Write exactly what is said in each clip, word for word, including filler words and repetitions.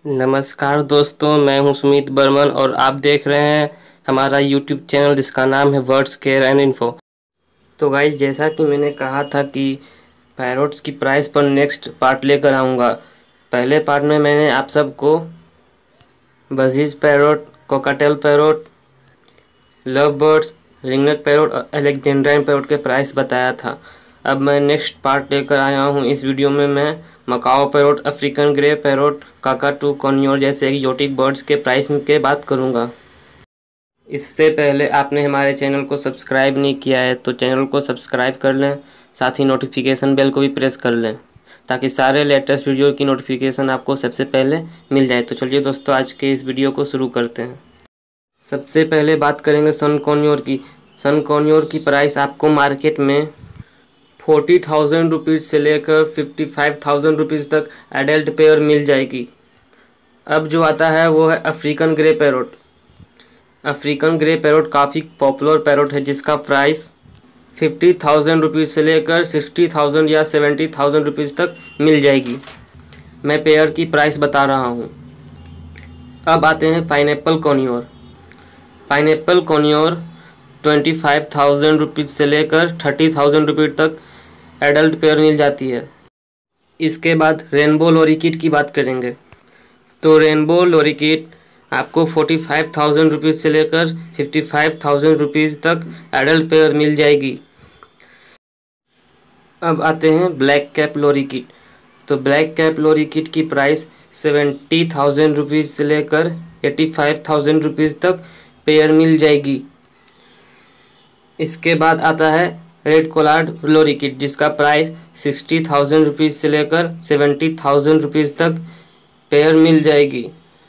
नमस्कार दोस्तों, मैं हूं सुमित बर्मन और आप देख रहे हैं हमारा यूट्यूब चैनल जिसका नाम है वर्ड्स केयर एंड इन्फो। तो गाइस, जैसा कि मैंने कहा था कि पैरोट्स की प्राइस पर नेक्स्ट पार्ट लेकर आऊँगा। पहले पार्ट में मैंने आप सबको budgies parrot, cockatiel parrot, love birds, ringneck parrot और अलेक्जेंड्राइन पैरोट के प्राइस बताया था। अब मैं नेक्स्ट पार्ट लेकर आया हूँ। इस वीडियो में मैं macaw parrot, African grey parrot, cockatoo, conure जैसे एक्जोटिक बर्ड्स के प्राइस के बात करूँगा। इससे पहले आपने हमारे चैनल को सब्सक्राइब नहीं किया है तो चैनल को सब्सक्राइब कर लें, साथ ही नोटिफिकेशन बेल को भी प्रेस कर लें ताकि सारे लेटेस्ट वीडियो की नोटिफिकेशन आपको सबसे पहले मिल जाए। तो चलिए दोस्तों, आज के इस वीडियो को शुरू करते हैं। सबसे पहले बात करेंगे सन कॉन्योर की। सन कॉन्योर की प्राइस आपको मार्केट में फोर्टी थाउजेंड रुपीज़ से लेकर फिफ्टी फाइव थाउजेंड रुपीज़ तक एडल्ट पेयर मिल जाएगी। अब जो आता है वो है African grey parrot. African grey parrot काफ़ी पॉपुलर पैरोट है जिसका प्राइस फिफ्टी थाउजेंड रुपीज़ से लेकर सिक्सटी थाउजेंड या सेवेंटी थाउजेंड रुपीज़ तक मिल जाएगी। मैं पेयर की प्राइस बता रहा हूँ। अब आते हैं pineapple conure. Pineapple conure twenty five thousand rupees से लेकर थर्टी थाउजेंड रुपीज़ तक एडल्ट पेयर मिल जाती है। इसके बाद रेनबो लोरिकिट की बात करेंगे तो रेनबो लोरिकिट आपको फोर्टी फाइव थाउजेंड रुपीज़ से लेकर फिफ्टी फाइव थाउजेंड रुपीज़ तक एडल्ट पेयर मिल जाएगी। अब आते हैं ब्लैक कैप लोरिकिट। तो ब्लैक कैप लोरिकिट की प्राइस सेवेंटी थाउजेंड रुपीज़ से लेकर एटी फाइव थाउजेंड रुपीज़ तक पेयर मिल जाएगी। इसके बाद आता है रेड कोलार्ड लोरिकिट जिसका प्राइस सिक्सटी थाउजेंड रुपीज़ से लेकर सेवेंटी थाउजेंड रुपीज़ तक पेयर मिल जाएगी।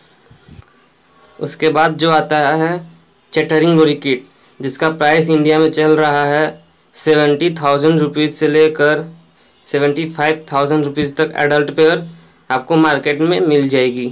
उसके बाद जो आता है चैटरिंग लोरिकिट जिसका प्राइस इंडिया में चल रहा है सेवेंटी थाउजेंड रुपीज़ से लेकर सेवेंटी फाइव थाउजेंड रुपीज़ तक एडल्ट पेयर आपको मार्केट में मिल जाएगी।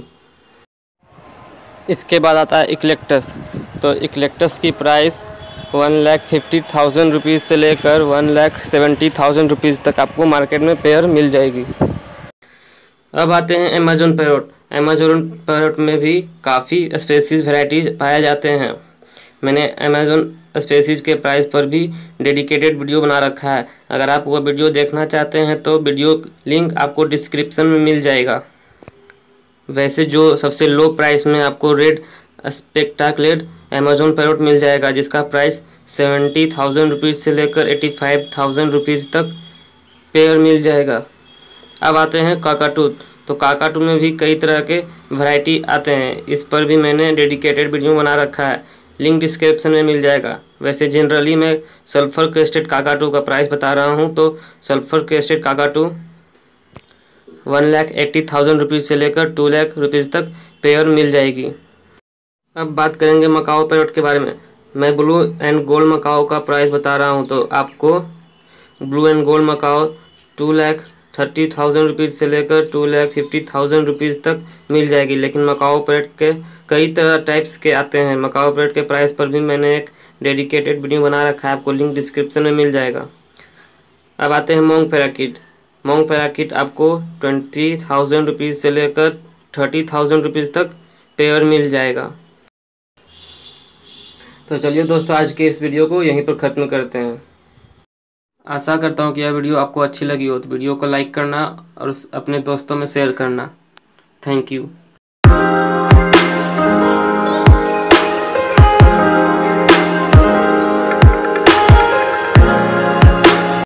इसके बाद आता है इक्लेक्टस। तो इक्लेक्टस की price one lakh fifty thousand rupees से लेकर one lakh seventy thousand rupees तक आपको मार्केट में पेयर मिल जाएगी। अब आते हैं अमेजोन पैरोट। अमेजोन पैरोट में भी काफ़ी स्पेसीज वैरायटीज पाए जाते हैं। मैंने अमेजोन स्पेसीज के प्राइस पर भी डेडिकेटेड वीडियो बना रखा है। अगर आप वो वीडियो देखना चाहते हैं तो वीडियो लिंक आपको डिस्क्रिप्शन में मिल जाएगा। वैसे जो सबसे लो प्राइस में आपको रेड स्पेक्टाक्लेड अमेजोन पैरोट मिल जाएगा जिसका प्राइस सेवेंटी थाउजेंड रुपीज़ से लेकर एटी फाइव थाउजेंड रुपीज़ तक पेयर मिल जाएगा। अब आते हैं काकाटू। तो काकाटू में भी कई तरह के वैरायटी आते हैं। इस पर भी मैंने डेडिकेटेड वीडियो बना रखा है, लिंक डिस्क्रिप्शन में मिल जाएगा। वैसे जनरली मैं सल्फर क्रेस्टेड काकाटू का प्राइस बता रहा हूँ। तो sulphur crested cockatoo one lakh eighty thousand rupees से लेकर टू लाख रुपीज़ तक पेयर मिल जाएगी। अब बात करेंगे मकाओ पैरोट के बारे में। मैं ब्लू एंड गोल्ड मकाओ का प्राइस बता रहा हूँ। तो आपको blue and gold macaw two lakh thirty thousand rupees से लेकर two lakh fifty thousand rupees तक मिल जाएगी। लेकिन मकाओ पैरोट के कई तरह टाइप्स के आते हैं। मकाओ पैरोट के प्राइस पर भी मैंने एक डेडिकेटेड वीडियो बना रखा है, आपको लिंक डिस्क्रिप्शन में मिल जाएगा। अब आते हैं मोंग पैराकिट। मोंग पैराकिट आपको ट्वेंटी थाउजेंड रुपीज़ से लेकर थर्टी थाउजेंड रुपीज़ तक पेयर मिल जाएगा। तो चलिए दोस्तों, आज के इस वीडियो को यहीं पर ख़त्म करते हैं। आशा करता हूँ कि यह वीडियो आपको अच्छी लगी हो तो वीडियो को लाइक करना और अपने दोस्तों में शेयर करना। Thank you.